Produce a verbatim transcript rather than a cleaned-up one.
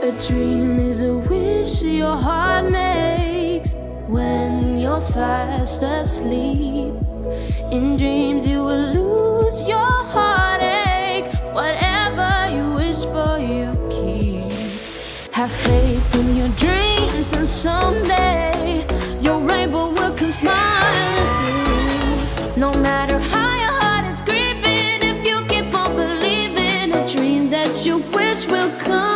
A dream is a wish your heart makes when you're fast asleep. In dreams you will lose your heartache. Whatever you wish for, you keep. Have faith in your dreams, and someday your rainbow will come smiling through. No matter how your heart is grieving, if you keep on believing, a dream that you wish will come